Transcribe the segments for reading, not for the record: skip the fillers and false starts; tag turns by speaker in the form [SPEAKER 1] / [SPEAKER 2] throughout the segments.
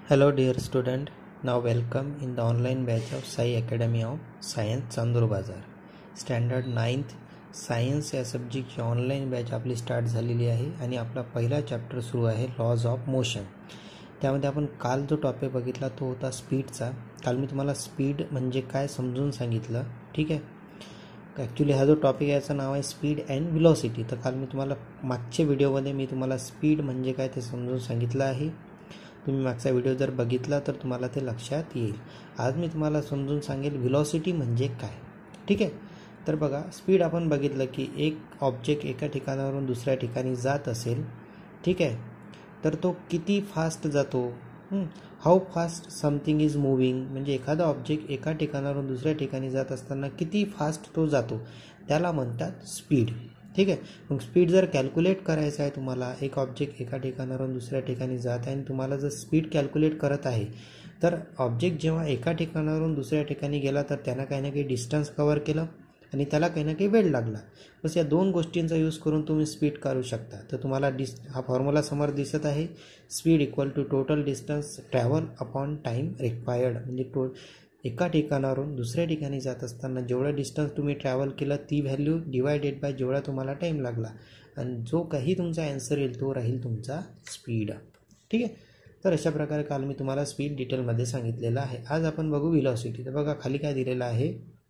[SPEAKER 1] Hello dear student, now welcome in the online batch of Sai Academy of Science Chandur Bazar. Standard 9th science या सब्जेक्टची online batch आपली start झालेली आहे आणि आपला पहिला चॅप्टर सुरू आहे लॉज ऑफ मोशन. त्यामध्ये आपण काल जो टॉपिक बघितला तो होता स्पीडचा. काल मी तुम्हाला स्पीड म्हणजे काय समजून सांगितलं. ठीक आहे, ॲक्च्युली हा जो टॉपिक आहे याचं नाव आहे स्पीड अँड व्हेलॉसिटी. तर काल मी तुम्हाला मागच्या व्हिडिओमध्ये मी तुम्हाला स्पीड म्हणजे काय ते समजून सांगितलं आहे. तुम्ही मागचा व्हिडिओ जर बघितला तर तुम्हाला ते लक्षात येईल. आज मी तुम्हाला समजून सांगेल व्हेलॉसिटी म्हणजे काय. ठीक आहे, तर बघा स्पीड आपण बघितलं की एक ऑब्जेक्ट एका ठिकाणावरून दुसऱ्या ठिकाणी जात असेल, ठीक आहे, तर तो किती फास्ट जातो. How fast something is moving म्हणजे एखादा ऑब्जेक्ट एका ठिकाणावरून दुसऱ्या ठिकाणी जात असताना किती फास्ट तो जातो त्याला म्हणतात स्पीड. ठीक आहे, मग स्पीड जर कॅल्क्युलेट करायचं आहे तुम्हाला, एक ऑब्जेक्ट एका ठिकाणावरून दुसऱ्या ठिकाणी जात आहे आणि तुम्हाला जर स्पीड कॅल्क्युलेट करत आहे तर ऑब्जेक्ट जेव्हा एका ठिकाणावरून दुसऱ्या ठिकाणी गेला तर त्यानं काही ना काही डिस्टन्स कव्हर केलं आणि त्याला काही ना काही वेळ लागला. बस या दोन गोष्टींचा यूज करून तुम्ही स्पीड काढू शकता. तर तुम्हाला हा फॉर्म्युला समोर दिसत आहे. Speed equal to total distance travel upon time required म्हणजे एका ठिकाणावरून दुसऱ्या ठिकाणी जात असताना जेवढं डिस्टन्स तुम्ही ट्रॅव्हल केलं ती व्हॅल्यू डिवायडेड बाय जेवढा तुम्हाला टाईम लागला आणि जो काही तुमचा ॲन्सर येईल तो राहील तुमचा स्पीड. ठीक आहे, तर अशा प्रकारे काल मी तुम्हाला स्पीड डिटेलमध्ये सांगितलेलं आहे. आज आपण बघू व्हेलॉसिटी. तर बघा खाली काय दिलेलं आहे,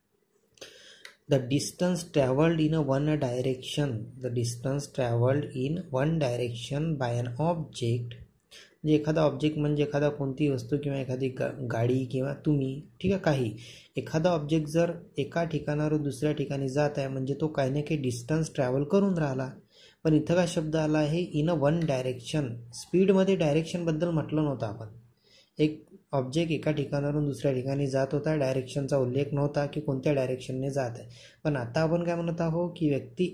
[SPEAKER 1] the distance travelled in one direction. The distance travelled in one direction by an object म्हणजे एखादा ऑब्जेक्ट म्हणजे एखादा कोणती वस्तू किंवा एखादी गाडी किंवा तुम्ही, ठीक आहे, काही एखादा ऑब्जेक्ट जर एका ठिकाणावरून दुसऱ्या ठिकाणी जात आहे म्हणजे तो काही ना काही डिस्टन्स ट्रॅव्हल करून राहिला. पण इथं काय शब्द आला आहे, इन अ वन डायरेक्शन. स्पीडमध्ये डायरेक्शनबद्दल म्हटलं नव्हतं आपण. एक ऑब्जेक्ट एका ठिकाणावरून दुसऱ्या ठिकाणी जात होता, डायरेक्शनचा उल्लेख नव्हता की कोणत्या डायरेक्शनने जात आहे. पण आता आपण काय म्हणत आहोत की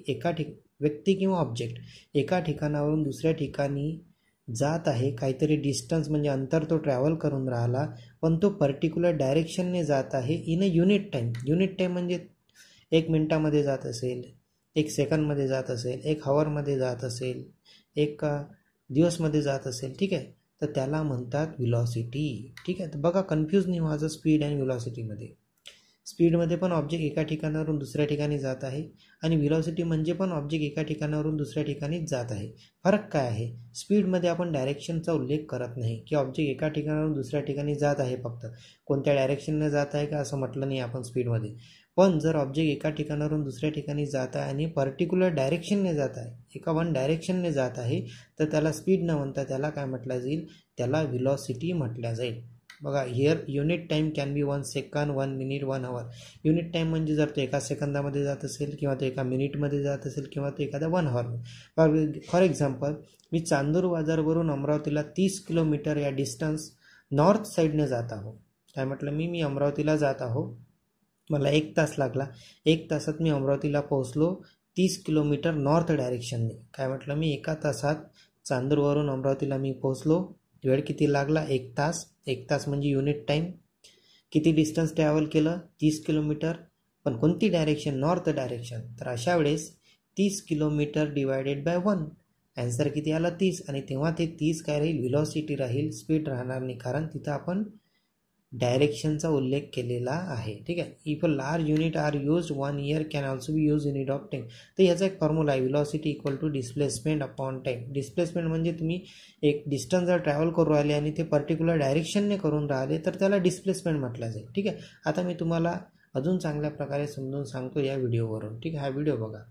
[SPEAKER 1] व्यक्ती किंवा ऑब्जेक्ट एका ठिकाणावरून दुसऱ्या ठिकाणी जात आहे, काहीतरी डिस्टन्स म्हणजे अंतर तो ट्रॅव्हल करून राहिला पण तो पर्टिक्युलर डायरेक्शनने जात आहे in a unit time. Unit time म्हणजे 1 मिनिटामध्ये जात असेल, 1 सेकंडमध्ये जात असेल, 1 हॉवरमध्ये जात असेल, 1 दिवसमध्ये जात असेल. ठीक आहे, तर त्याला म्हणतात व्हेलॉसिटी. ठीक आहे, तर बघा कन्फ्यूज नाही व्हायचं स्पीड आणि व्हेलॉसिटीमध्ये. स्पीडमध्ये पण ऑब्जेक्ट एका ठिकाणावरून दुसऱ्या ठिकाणी जात आहे आणि व्हेलॉसिटी म्हणजे पण ऑब्जेक्ट एका ठिकाणावरून दुसऱ्या ठिकाणी जात आहे. फरक काय आहे, स्पीडमध्ये आपण डायरेक्शनचा उल्लेख करत नाही की ऑब्जेक्ट एका ठिकाणावरून दुसऱ्या ठिकाणी जात आहे, फक्त कोणत्या डायरेक्शनने जात आहे का असं म्हटलं नाही आपण स्पीडमध्ये. पण जर ऑब्जेक्ट एका ठिकाणावरून दुसऱ्या ठिकाणी जात आहे आणि पर्टिक्युलर डायरेक्शनने जात आहे, एका वन डायरेक्शनने जात आहे, तर त्याला स्पीड न म्हणता त्याला काय म्हटलं जाईल, त्याला व्हेलॉसिटी म्हटल्या जाईल. बघा here unit time can be 1 second, 1 minute, 1 hour. Unit time म्हणजे जर तो एका सेकंदामध्ये जात असेल किंवा तो एका मिनिटमध्ये जात असेल किंवा तो एखाद्या 1 आवर. फॉर एक्झाम्पल मी चांदूर बाजारवरून अमरावतीला 30 किलोमीटर या डिस्टन्स नॉर्थ साईडने जात आहो. काय म्हटलं मी अमरावतीला जात आहो, मला 1 तास लागला. 1 तासात मी अमरावतीला पोहोचलो 30 किलोमीटर नॉर्थ डायरेक्शनने. काय म्हटलं मी एका तासात चांदूरवरून अमरावतीला मी पोहोचलो. वेळ किती लागला, 1 तास. 1 तास म्हणजे युनिट टाईम. किती डिस्टन्स ट्रॅव्हल केलं, 30 किलोमीटर. पण कोणती डायरेक्शन, नॉर्थ डायरेक्शन. तर अशा वेळेस 30 किलोमीटर डिवायडेड बाय 1, ॲन्सर किती आला 30. आणि तेव्हा ते 30 काय राहील, व्हेलॉसिटी राहील, स्पीड राहणार नाही, कारण तिथं आपण डायरेक्शनचा उल्लेख केलेला आहे. ठीक आहे, if a large unit are used 1 year can also be use unit of time. तर याचा एक फॉर्म्युला आहे, velocity equal to displacement upon time. Displacement म्हणजे तुम्ही एक डिस्टन्स जर ट्रॅव्हल करून राहिले आणि ते पर्टिक्युलर डायरेक्शनने करून राहिले तर त्याला डिस्प्लेसमेंट म्हटलं जाईल. ठीक आहे, आता मी तुम्हाला अजून चांगल्या प्रकारे समजून सांगतो या व्हिडिओवरून. ठीक आहे, हा व्हिडिओ बघा.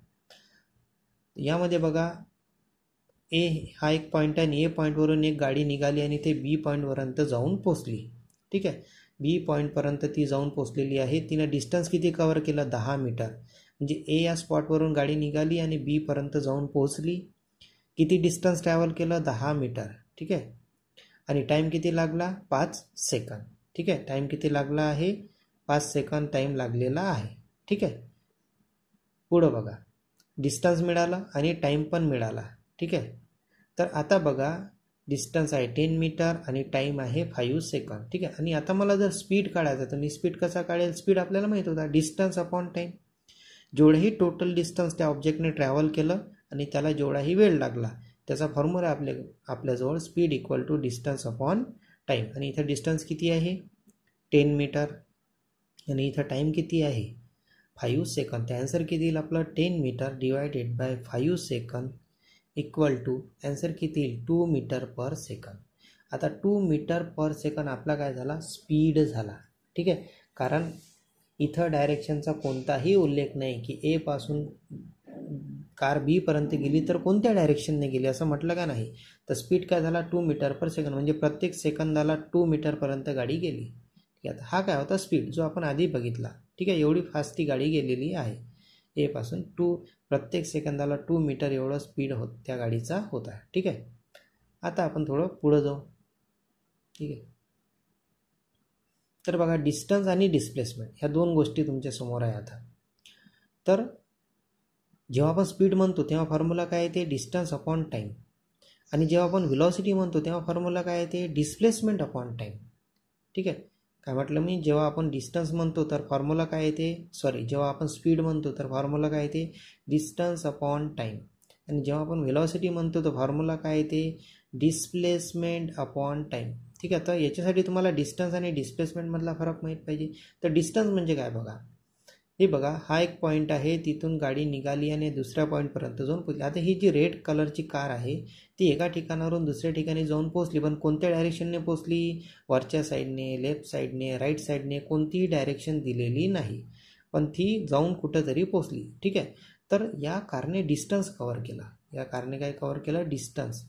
[SPEAKER 1] यामध्ये बघा हा एक पॉईंट आहे आणि ए पॉईंटवरून एक गाडी निघाली आणि ते बी पॉईंटपर्यंत जाऊन पोचली. ठीक आहे, बी पॉईंटपर्यंत ती जाऊन पोचलेली आहे. तिनं डिस्टन्स किती कव्हर केलं, 10 मीटर. म्हणजे ए या स्पॉटवरून गाडी निघाली आणि बी पर्यंत जाऊन पोहोचली. किती डिस्टन्स ट्रॅव्हल केलं, 10 मीटर. ठीक आहे, आणि टाईम किती लागला, 5 सेकंद. ठीक आहे, टाईम किती लागला आहे, 5 सेकंद टाईम लागलेला आहे. ठीक आहे, पुढं बघा डिस्टन्स मिळाला आणि टाईम पण मिळाला. ठीक आहे, तर आता बघा डिस्टन्स आहे 10 मीटर आणि टाईम आहे 5 सेकंद. ठीक आहे, आणि आता मला जर स्पीड काढायचं तर मी स्पीड कसा काढेल, स्पीड आपल्याला माहीत होता डिस्टन्स अपॉन टाईम. जेवढंही टोटल डिस्टन्स त्या ऑब्जेक्टने ट्रॅव्हल केलं आणि त्याला जेवढाही वेळ लागला त्याचा फॉर्म्युला आपल्याजवळ speed equal to distance upon time, आणि इथं डिस्टन्स किती आहे 10 मीटर, आणि इथं टाईम किती आहे 5 सेकंद. तर ॲन्सर किती येईल आपलं 10 metre divided by 5 second equal to answer किती येईल 2 मीटर पर सेकंद. आता 2 मीटर पर सेकंद आपला काय झाला स्पीड झाला. ठीक आहे, कारण इथं डायरेक्शनचा कोणताही उल्लेख नाही की ए पासून कार बी पर्यंत गेली तर कोणत्या डायरेक्शनने गेली असं म्हटलं का नाही. तर स्पीड काय झाला 2 मीटर पर सेकंद, म्हणजे प्रत्येक सेकंदाला 2 मीटरपर्यंत गाडी गेली. ठीक आहे, हा काय होता स्पीड जो आपण आधी बघितला. ठीक आहे, एवढी फास्ट ती गाडी गेलेली आहे. ए पासून प्रत्येक सेकंदाला 2 मीटर एवढं स्पीड त्या गाडीचा होता. ठीक आहे, आता आपण थोडं पुढं जाऊ. ठीक आहे, तर बघा डिस्टन्स आणि डिस्प्लेसमेंट ह्या दोन गोष्टी तुमच्या समोर आहे आता. तर जेव्हा आपण स्पीड म्हणतो तेव्हा फॉर्म्युला काय येते डिस्टन्स अपॉन टाईम, आणि जेव्हा आपण व्हेलॉसिटी म्हणतो तेव्हा फॉर्म्युला काय येते डिस्प्लेसमेंट अपॉन टाईम. ठीक आहे, काय म्हटलं मी, जेव्हा आपण डिस्टन्स म्हणतो तर फॉर्म्युला काय येते, जेव्हा आपण स्पीड म्हणतो तर फॉर्म्युला काय येते डिस्टन्स अपॉन टाईम, आणि जेव्हा आपण व्हेलॉसिटी म्हणतो तर फॉर्म्युला काय येते डिस्प्लेसमेंट अपॉन टाईम. ठीक आहे, तर याच्यासाठी तुम्हाला डिस्टन्स आणि डिस्प्लेसमेंटमधला फरक माहीत पाहिजे. तर डिस्टन्स म्हणजे काय बघा, हे बघा हा एक पॉईंट आहे, तिथून गाडी निघाली आणि दुसऱ्या पॉईंटपर्यंत जाऊन पोहोचली. आता ही जी रेड कलरची कार आहे ती एका ठिकाणावरून दुसऱ्या ठिकाणी जाऊन पोहोचली, पण कोणत्या डायरेक्शनने पोहोचली, वरच्या साईडने, लेफ्ट साईडने, राईट साईडने, कोणतीही डायरेक्शन दिलेली नाही, पण ती जाऊन कुठंतरी पोहोचली. ठीक आहे, तर या कारने डिस्टन्स कव्हर केला, या कारने काय कव्हर केलं डिस्टन्स.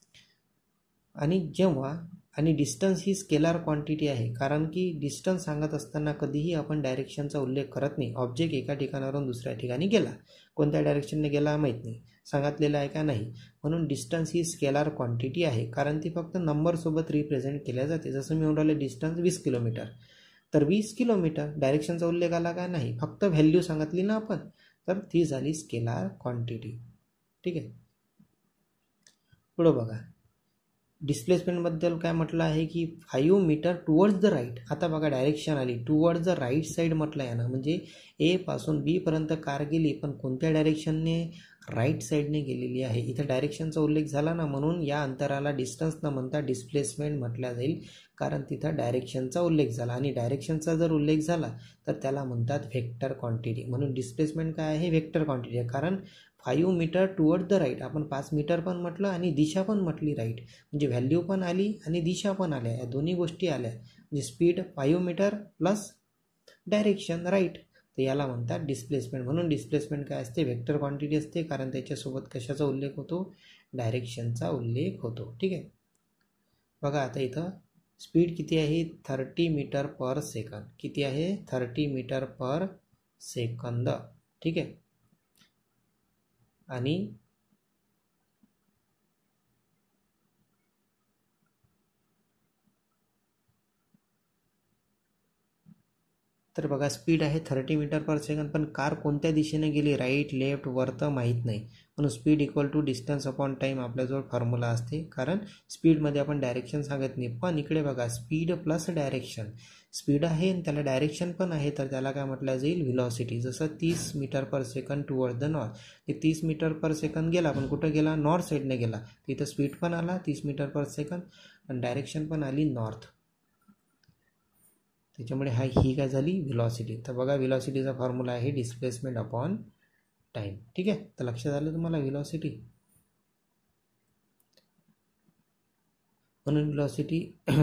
[SPEAKER 1] आणि डिस्टन्स ही स्केलर क्वांटिटी आहे, कारण की डिस्टन्स सांगत असताना कधीही आपण डायरेक्शनचा उल्लेख करत नाही. ऑब्जेक्ट एका ठिकाणावरून दुसऱ्या ठिकाणी गेला, कोणत्या डायरेक्शनने गेला माहीत नाही, सांगितलेलं आहे का नाही, म्हणून डिस्टन्स ही स्केलर क्वांटिटी आहे, कारण ती फक्त नंबरसोबत रिप्रेझेंट केल्या जाते. जसं मी म्हणाले डिस्टन्स 20 किलोमीटर, तर 20 किलोमीटर डायरेक्शनचा उल्लेख आला का नाही, फक्त व्हॅल्यू सांगितली ना आपण, तर ती झाली स्केलर क्वांटिटी. ठीक आहे, पुढं बघा डिस्प्लेसमेंटबद्दल काय म्हटलं आहे की 5 मीटर टुवर्ड्स द राईट. आता बघा डायरेक्शन आली टुवर्ड्स द राईट साईड म्हटलं आहे ना, म्हणजे ए पासून बी पर्यंत कार गेली, पण कोणत्या डायरेक्शनने राईट साईडने गेलेली आहे. इथं डायरेक्शनचा उल्लेख झाला ना, म्हणून या अंतराला डिस्टन्स न म्हणता डिस्प्लेसमेंट म्हटल्या जाईल, कारण तिथं डायरेक्शनचा उल्लेख झाला, आणि डायरेक्शनचा जर उल्लेख झाला तर त्याला म्हणतात व्हेक्टर क्वांटिटी. म्हणून डिस्प्लेसमेंट काय आहे व्हेक्टर क्वांटिटी आहे, कारण 5 मीटर टुवर्ड द राईट, आपण 5 मीटर पण म्हटलं आणि दिशा पण म्हटली राईट, म्हणजे व्हॅल्यू पण आली आणि दिशा पण आल्या, या दोन्ही गोष्टी आल्या. म्हणजे speed 5 metre plus direction right, तर याला म्हणतात डिस्प्लेसमेंट. म्हणून डिस्प्लेसमेंट काय असते व्हेक्टर क्वांटिटी असते, कारण त्याच्यासोबत कशाचा उल्लेख होतो डायरेक्शनचा उल्लेख होतो. ठीक आहे, बघा आता इथं स्पीड किती आहे 30 मीटर पर सेकंद. किती आहे 30 मीटर पर सेकंद. ठीक आहे, आणि तर बघा स्पीड आहे 30 मीटर पर सेकंद, पण कार कोणत्या दिशेने गेली राईट लेफ्ट वर तर माहीत नाही, म्हणून speed equal to distance upon time आपल्याजवळ फॉर्म्युला असते, कारण स्पीडमध्ये आपण डायरेक्शन सांगत नाही. पण इकडे बघा स्पीड प्लस डायरेक्शन, स्पीड आहे आणि त्याला डायरेक्शन पण आहे, तर त्याला काय म्हटलं जाईल व्हेलॉसिटी. जसं 30 metre per second toward the north, ते 30 मीटर पर सेकंद गेला, पण कुठं गेला नॉर्थ साईडने गेला, तिथं स्पीड पण आला 30 मीटर पर सेकंद आणि डायरेक्शन पण आली नॉर्थ, त्याच्यामुळे ही काय झाली व्हेलॉसिटी. तर बघा व्हेलॉसिटीचा फॉर्म्युला आहे डिस्प्लेसमेंट अपॉन टाईम. ठीक आहे, तर लक्षात आलं तुम्हाला व्हेलॉसिटी. म्हणून व्हेलॉसिटी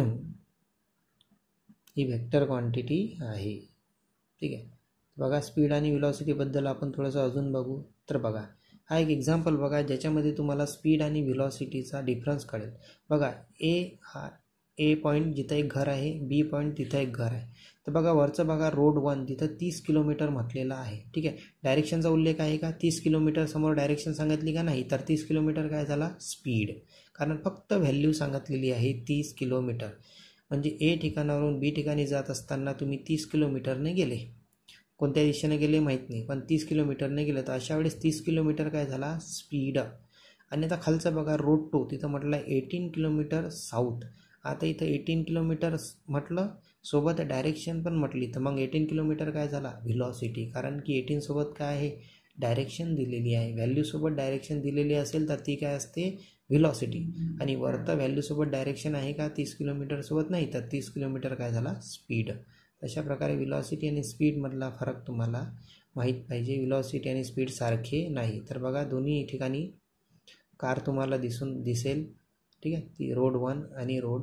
[SPEAKER 1] ही व्हेक्टर क्वांटिटी आहे. ठीक आहे, बघा स्पीड आणि व्हेलॉसिटीबद्दल आपण थोडंसं अजून बघू. तर बघा हा एक एक्झाम्पल बघा, ज्याच्यामध्ये तुम्हाला स्पीड आणि व्हेलॉसिटीचा डिफरन्स कळेल. बघा ए पॉईंट जिथं एक घर आहे, बी पॉईंट तिथं एक घर आहे. तर बघा वरचं बघा रोड 1 तिथं 30 किलोमीटर म्हटलेलं आहे. ठीक आहे, डायरेक्शनचा उल्लेख आहे का 30 किलोमीटर, समोर डायरेक्शन सांगितली का नाही, तर 30 किलोमीटर काय झाला स्पीड, कारण फक्त व्हॅल्यू सांगितलेली आहे 30 किलोमीटर. म्हणजे ए ठिकाणावरून बी ठिकाणी जात असताना तुम्ही 30 किलोमीटरने गेले, कोणत्या दिशेने गेले माहीत नाही, पण 30 किलोमीटरने गेले, तर अशा वेळेस 30 किलोमीटर काय झाला स्पीड. आणि आता खालचं बघा रोड 2 तिथं म्हटलं 18 किलोमीटर साऊथ. आता इथं 18 किलोमीटर म्हटलं, सोबत डायरेक्शन पण म्हटली, तर मग 18 किलोमीटर काय झाला व्हेलॉसिटी, कारण की 18 सोबत काय आहे डायरेक्शन दिलेली आहे. व्हॅल्यूसोबत डायरेक्शन दिलेली असेल तर ती काय असते व्हेलॉसिटी, आणि वरतं व्हॅल्यूसोबत डायरेक्शन आहे का 30 किलोमीटरसोबत नाही, तर 30 किलोमीटर काय झाला स्पीड. अशा प्रकारे व्हेलॉसिटी आणि स्पीडमधला फरक तुम्हाला माहीत पाहिजे. व्हेलॉसिटी आणि स्पीड सारखे नाही. तर बघा दोन्ही ठिकाणी कार तुम्हाला दिसेल, ठीक आहे, ती रोड 1 आणि रोड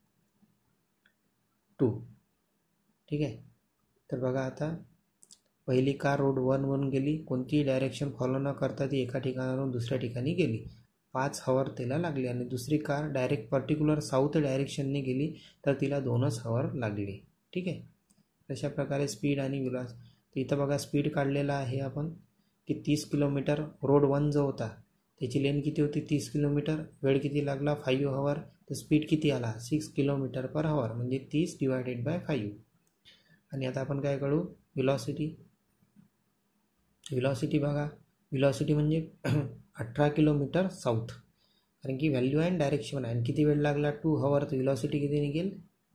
[SPEAKER 1] 2, ठीक आहे. तर बघा आता पहिली कार रोड 1 वरून गेली, कोणतीही डायरेक्शन फॉलो न करता ती एका ठिकाणावरून दुसऱ्या ठिकाणी गेली, 5 हवर तिला लागले. आणि दुसरी कार डायरेक्ट पर्टिक्युलर साऊथ डायरेक्शनने गेली तर तिला 2च हवर लागले, ठीक आहे. अशा प्रकारे स्पीड आणि व्हेलॉसिटी. इथं बघा स्पीड काढलेला आहे आपण की 30 किलोमीटर. रोड 1 जो होता त्याची लेन किती होती 30 किलोमीटर, वेळ किती लागला 5 हवर, तर स्पीड किती आला 6 किलोमीटर पर हवर, म्हणजे 30 डिवायडेड बाय 5. आणि आता आपण काय करू व्हेलॉसिटी. व्हेलॉसिटी बघा, व्हेलॉसिटी म्हणजे 18 किलोमीटर साऊथ, कारण की व्हॅल्यू अँड डायरेक्शन आहे. आणि किती वेळ लागला 2 हवर, तर व्हेलॉसिटी किती निघेल,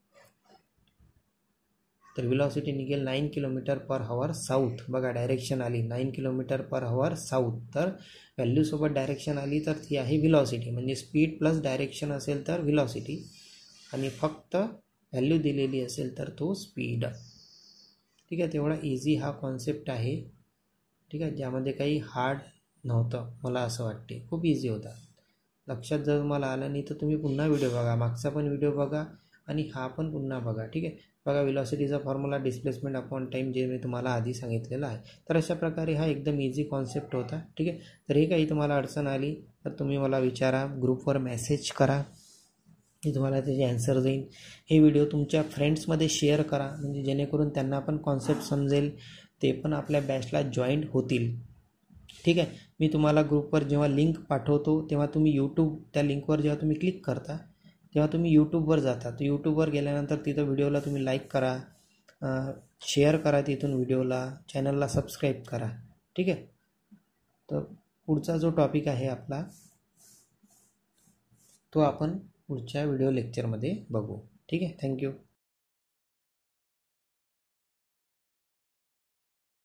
[SPEAKER 1] तर व्हेलॉसिटी निघेल 9 किलोमीटर पर हवर साऊथ. बघा डायरेक्शन आली 9 किलोमीटर पर हवर साऊथ, तर व्हॅल्यूसोबत डायरेक्शन आली तर ती आहे व्हेलॉसिटी. म्हणजे स्पीड प्लस डायरेक्शन असेल तर व्हेलॉसिटी, आणि फक्त व्हॅल्यू दिलेली असेल तर तो स्पीड, ठीक आहे. तेवढा इझी हा कॉन्सेप्ट आहे, ठीक आहे, ज्यामध्ये काही हार्ड नव्हतं. मला असं वाटते खूप इझी होता. लक्षात जर तुम्हाला आलं नाही तर तुम्ही पुन्हा व्हिडिओ बघा, मागचा पण व्हिडिओ बघा आणि हा पण पुन्हा बघा, ठीक आहे. बघा व्हेलॉसिटीचा फॉर्म्युला डिस्प्लेसमेंट अपॉन टाईम, जे मी तुम्हाला आधी सांगितलेलं आहे. तर अशा प्रकारे हा एकदम इझी कॉन्सेप्ट होता, ठीक आहे. तर हे काही तुम्हाला अडचण आली तर तुम्ही मला विचारा, ग्रुपवर मेसेज करा, मी तुम्हाला त्याचे ॲन्सर देईन. हे व्हिडिओ तुमच्या फ्रेंड्समध्ये शेअर करा, म्हणजे जेणेकरून त्यांना पण कॉन्सेप्ट समजेल, ते पण आपल्या बॅचला जॉईंट होतील, ठीक आहे. मी तुम्हाला ग्रुपवर जेव्हा लिंक पाठवतो तेव्हा तुम्ही त्या लिंकवर जेव्हा तुम्ही क्लिक करता तेव्हा तुम्ही यूट्यूबवर जाता. तर यूट्यूबवर गेल्यानंतर तिथं व्हिडिओला तुम्ही लाईक करा, शेअर करा तिथून व्हिडिओला, चॅनलला सबस्क्राईब करा, ठीक आहे. तर पुढचा जो टॉपिक आहे आपला तो आपण पुढच्या व्हिडिओ लेक्चरमध्ये बघू, ठीक आहे. थँक्यू.